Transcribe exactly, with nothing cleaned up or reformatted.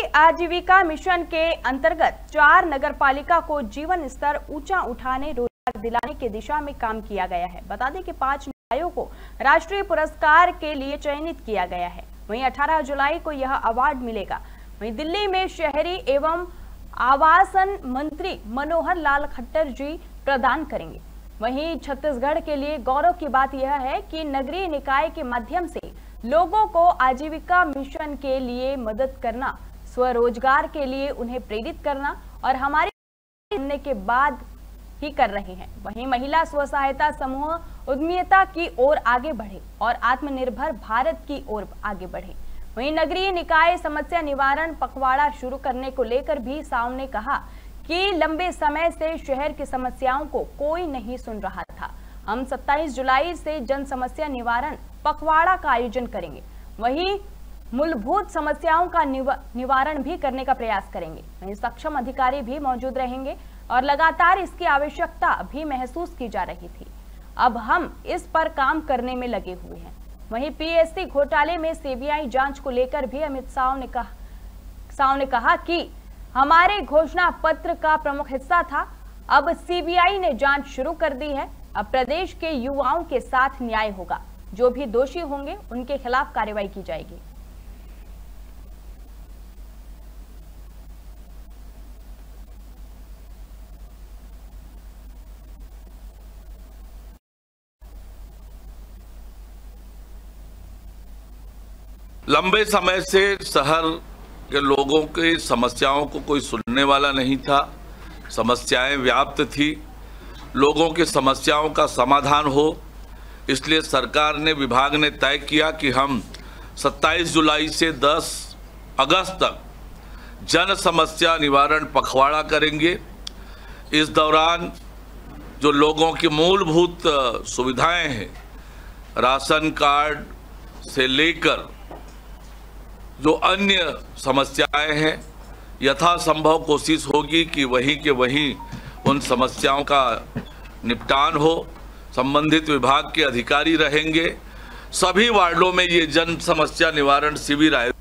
आजीविका मिशन के अंतर्गत चार नगरपालिका को जीवन स्तर ऊंचा उठाने, रोजगार दिलाने की दिशा में काम किया गया है। बता दें कि पांच निकायों को राष्ट्रीय पुरस्कार के लिए चयनित किया गया है। वहीं अठारह जुलाई को यह अवार्ड मिलेगा। वहीं दिल्ली में शहरी एवं आवासन मंत्री मनोहर लाल खट्टर जी प्रदान करेंगे। वहीं छत्तीसगढ़ के लिए गौरव की बात यह है कि नगरीय निकाय के माध्यम से लोगों को आजीविका मिशन के लिए मदद करना, स्वरोजगार के लिए उन्हें प्रेरित करना और हमारे सुनने के बाद ही कर रहे हैं। वहीं महिला स्व सहायता समूह उद्यमिता की ओर आगे बढ़े और आत्मनिर्भर भारत की ओर आगे बढ़े। वहीं नगरीय निकाय समस्या निवारण पखवाड़ा शुरू करने को लेकर भी साव ने कहा कि लंबे समय से शहर की समस्याओं को कोई नहीं सुन रहा था। हम सत्ताईस जुलाई से जन समस्या निवारण पखवाड़ा का आयोजन करेंगे। वहीं मूलभूत समस्याओं का निवा, निवारण भी करने का प्रयास करेंगे। वहीं सक्षम अधिकारी भी मौजूद रहेंगे और लगातार इसकी आवश्यकता भी महसूस की जा रही थी। अब हम इस पर काम करने में लगे हुए हैं। वहीं पीएससी घोटाले में सीबीआई जांच को लेकर भी अमित साव ने कहा साव ने कहा कि हमारे घोषणा पत्र का प्रमुख हिस्सा था। अब सीबीआई ने जांच शुरू कर दी है। अब प्रदेश के युवाओं के साथ न्याय होगा। जो भी दोषी होंगे उनके खिलाफ कार्रवाई की जाएगी। लंबे समय से शहर के लोगों की समस्याओं को कोई सुनने वाला नहीं था। समस्याएं व्याप्त थी। लोगों की समस्याओं का समाधान हो, इसलिए सरकार ने, विभाग ने तय किया कि हम सत्ताईस जुलाई से दस अगस्त तक जन समस्या निवारण पखवाड़ा करेंगे। इस दौरान जो लोगों की मूलभूत सुविधाएं हैं, राशन कार्ड से लेकर जो अन्य समस्याएं हैं, यथासंभव कोशिश होगी कि वहीं के वहीं उन समस्याओं का निपटान हो। संबंधित विभाग के अधिकारी रहेंगे। सभी वार्डों में ये जन समस्या निवारण शिविर आयोजित